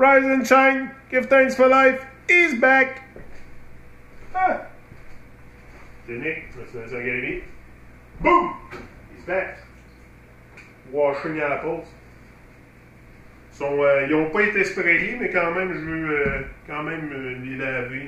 rise and shine, give thanks for life, he's back! Ah! C'est Nick, c'est Academy. Boom! He's back. Washing apples. Ils n'ont pas été sprayés, mais quand même, je veux quand même les laver.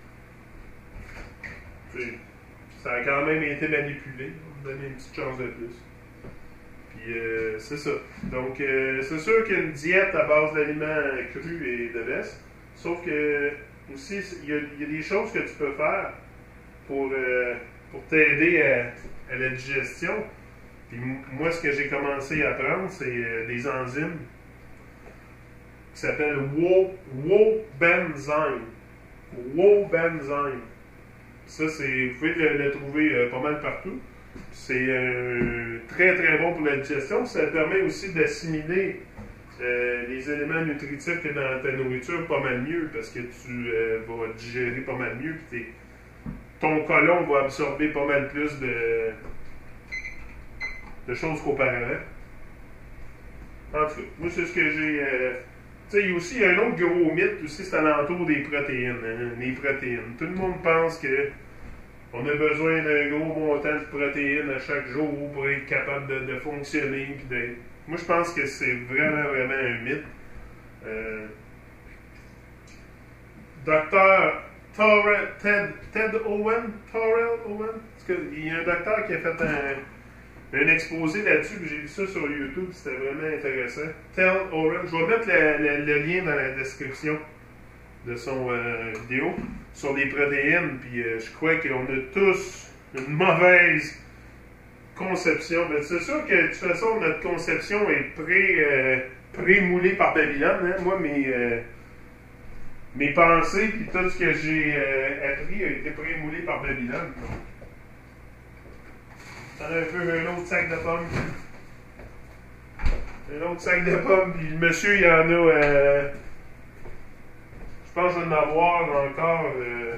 Ça a quand même été manipulé. On va donner une petite chance de plus. Puis c'est ça. Donc, c'est sûr qu'il y a une diète à base d'aliments crus et de l'Est. Sauf que, aussi, il y a des choses que tu peux faire pour t'aider à la digestion. Puis moi, ce que j'ai commencé à prendre, c'est des enzymes qui s'appellent Wobenzyme. Wobenzyme. Ça, vous pouvez le trouver pas mal partout. C'est très très bon pour la digestion. Ça permet aussi d'assimiler les éléments nutritifs que dans ta nourriture pas mal mieux parce que tu vas digérer pas mal mieux. Puis ton côlon va absorber pas mal plus de choses qu'auparavant. En tout cas, moi, c'est ce que j'ai. Tu sais, il y a aussi un autre gros mythe aussi, c'est alentour des protéines. Les protéines. Tout le monde pense que on a besoin d'un gros montant de protéines à chaque jour pour être capable de fonctionner. Moi, je pense que c'est vraiment, vraiment un mythe. Docteur Ted Owen, il y a un docteur qui a fait un exposé là-dessus, j'ai vu ça sur YouTube, c'était vraiment intéressant. Ted Owen, je vais mettre le lien dans la description de son vidéo sur les protéines, puis je crois qu'on a tous une mauvaise conception. Mais c'est sûr que de toute façon, notre conception est pré-moulée par Babylone. Hein? Moi, mes pensées, puis tout ce que j'ai appris a été pré-moulé par Babylone. T'en as un autre sac de pommes. Un autre sac de pommes, puis le monsieur, il y en a. Je pense que je vais en avoir encore.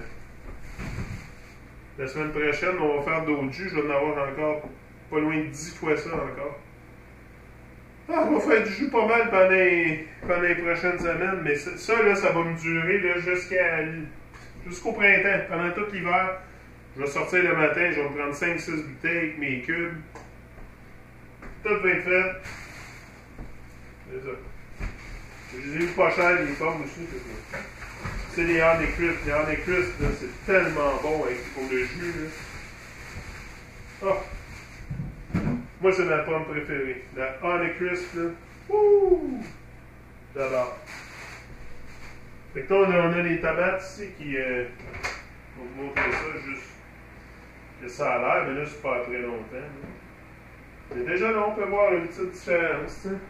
La semaine prochaine, on va faire d'autres jus. Je vais en avoir encore pas loin de 10 fois ça encore. Ah, on va faire du jus pas mal pendant les prochaines semaines, mais ça, là, ça va me durer là, jusqu'au printemps, pendant tout l'hiver. Je vais sortir le matin, je vais me prendre 5-6 bouteilles avec mes cubes. Tout va être fait. C'est ça. Je les ai eu pas cher, les pommes aussi. C'est les Honeycrisp. Les Honeycrisp, c'est tellement bon pour le jus. Là. Oh. Moi, c'est ma pomme préférée. La Honeycrisp, là. Ouh! J'adore. Fait que là, on a les tomates ici qui... on va vous montrer ça juste que ça a l'air, mais là, c'est pas très longtemps. Là. Mais déjà, là, on peut voir une petite différence, t'sais.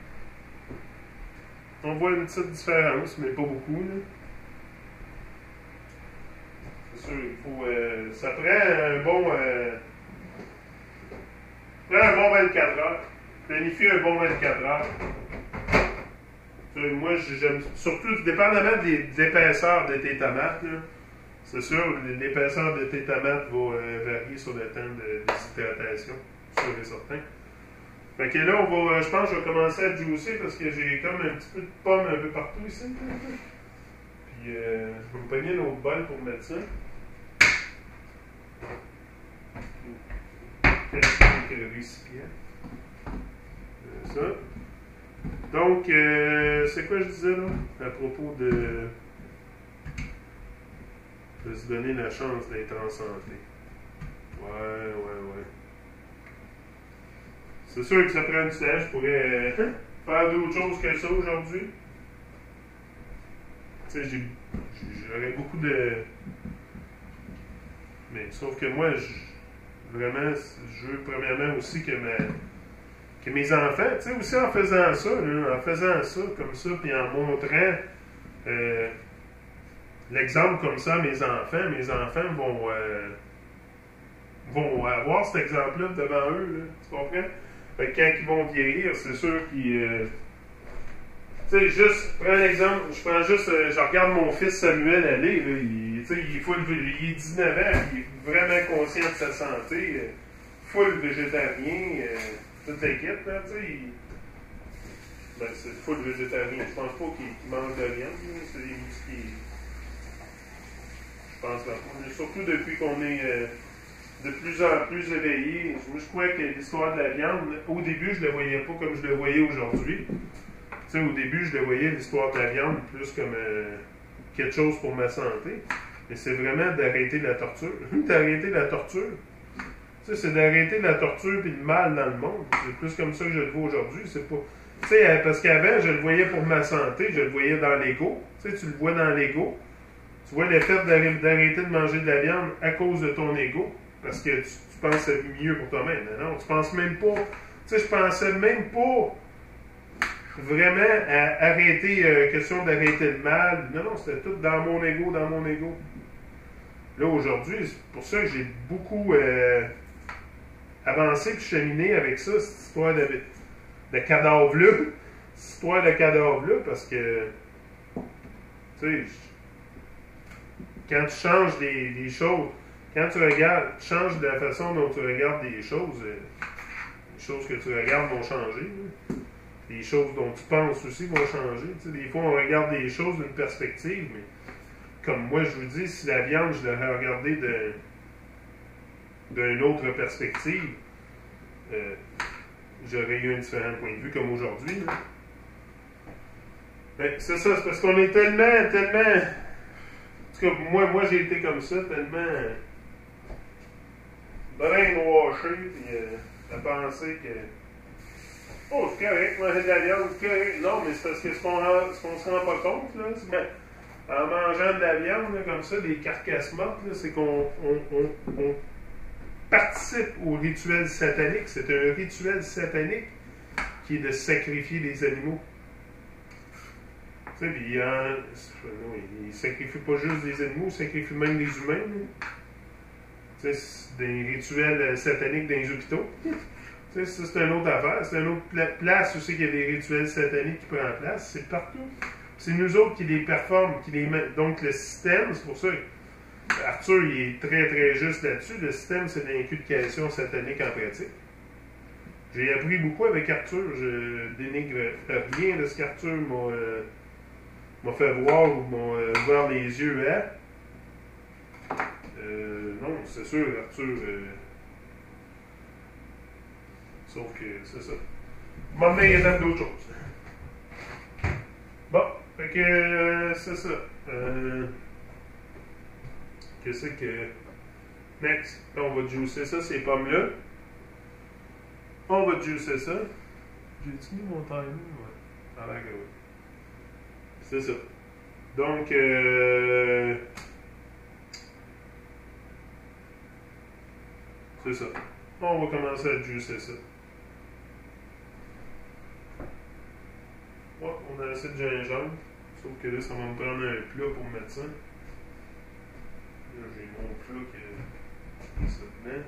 On voit une petite différence, mais pas beaucoup, là. C'est sûr, il faut... ça prend un bon... 24 heures. Planifie un bon 24 heures. Moi, j'aime... Surtout, dépendamment de l'épaisseur de tes tomates, là. C'est sûr, l'épaisseur de tes tomates va varier sur le temps de déshydratation, sûr et certain. Fait que là, je pense que je vais commencer à juicer parce que j'ai comme un petit peu de pomme un peu partout ici. Puis, je vais me pogner un autre bol pour mettre ça. Quelques récipients. Ça. Donc, c'est quoi je disais là, à propos de se donner la chance d'être en santé. Ouais. C'est sûr que ça prend du temps. Je pourrais faire d'autres choses que ça aujourd'hui. Tu sais, j'aurais beaucoup de... Mais sauf que moi, vraiment, je veux premièrement aussi que mes enfants, tu sais, aussi en faisant ça, comme ça, puis en montrant l'exemple comme ça à mes enfants vont avoir cet exemple-là devant eux, là, tu comprends? Fait que quand ils vont vieillir, c'est sûr qu'ils... tu sais, juste, prends un exemple, je regarde mon fils Samuel aller, là, il est 19 ans, il est vraiment conscient de sa santé, full végétarien, toute l'équipe, là, tu sais, Ben, c'est full végétarien. Je pense pas qu'il mange de viande. C'est des muscles. Je pense pas. Surtout depuis qu'on est de plus en plus éveillé. Moi, je crois que l'histoire de la viande, au début, je ne le voyais pas comme je le voyais aujourd'hui. Tu sais, au début, je le voyais, l'histoire de la viande, plus comme quelque chose pour ma santé. Mais c'est vraiment d'arrêter la torture. D'arrêter la torture. Tu sais, c'est d'arrêter la torture et le mal dans le monde. C'est plus comme ça que je le vois aujourd'hui. C'est pas... Tu sais, parce qu'avant, je le voyais pour ma santé, je le voyais dans l'ego. Tu sais, tu le vois dans l'ego. Tu vois le fait d'arrêter de manger de la viande à cause de ton ego. Parce que tu penses que c'est mieux pour toi-même. Non, tu penses même pas... Tu sais, je pensais même pas vraiment à arrêter, question d'arrêter le mal. Non, c'était tout dans mon ego, dans mon ego. Là, aujourd'hui, c'est pour ça que j'ai beaucoup avancé et cheminé avec ça, cette histoire de cadavre-là. Cette histoire de cadavre-là, parce que, tu sais, quand tu changes des choses, quand tu regardes, tu changes de la façon dont tu regardes des choses, les choses que tu regardes vont changer. Les choses dont tu penses aussi vont changer. Tu sais, des fois, on regarde des choses d'une perspective, mais comme moi, je vous dis, si la viande, je l'aurais regardée d'une autre perspective, j'aurais eu un différent point de vue comme aujourd'hui. C'est ça, c'est parce qu'on est tellement... En tout cas, moi j'ai été comme ça, tellement brainwashé, puis à penser que... Oh, c'est correct, manger de la viande, c'est correct. Non, mais c'est parce que ce qu'on se rend pas compte, là, c'est qu'en mangeant de la viande, là, comme ça, des carcasses mortes, là, c'est qu'on on participe au rituel satanique. C'est un rituel satanique qui est de sacrifier des animaux. Tu sais, puis il sacrifie pas juste des animaux, il sacrifie même des humains. Tu sais, c'est des rituels sataniques dans les hôpitaux. Tu sais, ça, c'est une autre affaire. C'est une autre place aussi qu'il y a des rituels sataniques qui prennent place. C'est partout. C'est nous autres qui les performent, qui les mettent. Donc, le système, c'est pour ça que Arthur, il est très, très juste là-dessus. Le système, c'est l'inculcation satanique en pratique. J'ai appris beaucoup avec Arthur. Je dénigre rien de ce qu'Arthur m'a fait voir ou m'a ouvert les yeux à. Non, c'est sûr, Arthur... sauf que c'est ça. Maintenant, il y a d'autres choses. Bon, fait que c'est ça. Qu'est-ce que... Next. Là, on va juicer ça, ces pommes-là. On va juicer ça. J'ai-tu mis mon timing? Ouais. Ça a l'air que oui. C'est ça. Donc, c'est ça. On va commencer à juicer ça. Oh, on a assez de gingembre. Sauf que là, ça va me prendre un plat pour mettre ça. Là, j'ai mon plat qui est ça dedans.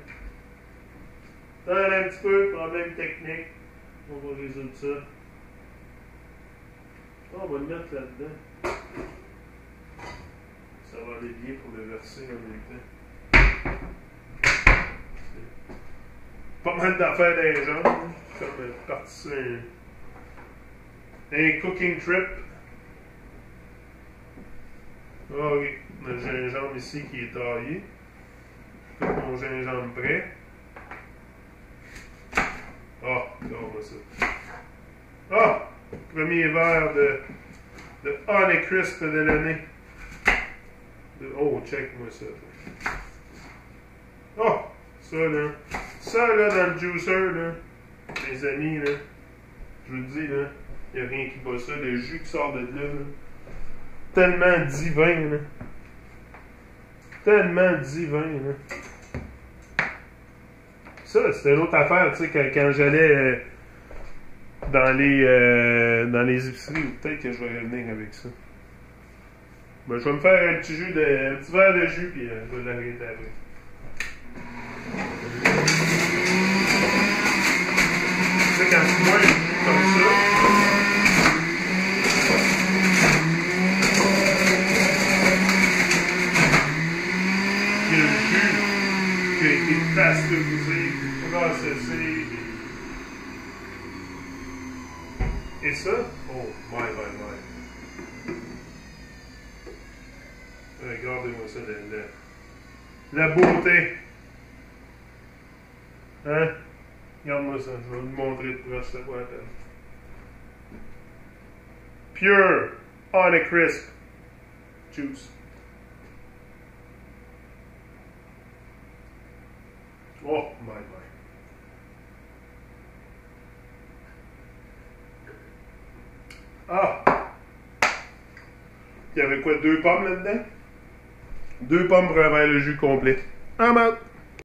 Un petit peu, problème technique. On va résoudre ça. On va le mettre là-dedans. Ça va aller bien pour le verser en même temps. Pas mal d'affaires dans les jambes. Comme partie un cooking trip. Ah oui, le gingembre ici qui est taillé. Comme mon gingembre prêt. Ah, regarde ça. Ah! Premier verre de Honey Crisp de l'année. Oh, check-moi ça. Oh! Ça, là. Ça, là, dans le juicer, là. Mes amis, là. Je vous le dis, là. Il n'y a rien qui bat ça. Le jus qui sort de là, là. Tellement divin, là. Tellement divin, là. Ça, c'était une autre affaire, tu sais, quand j'allais dans les épiceries, peut-être que je vais revenir avec ça. Ben, je vais me faire un petit verre de jus, puis je vais l'arrêter après. Tu sais, quand tu bois un jus comme ça, il y a un jus qui a été pasteurisé, processé. Et ça, oh, my. Regardez-moi ça, la beauté. Hein? Regarde-moi ça, je vais vous montrer de proche, ça vaut la peine. Pure, on a crisp juice. Oh, my. Ah! Il y avait quoi, 2 pommes là-dedans? 2 pommes pour avoir le jus complet. I'm out!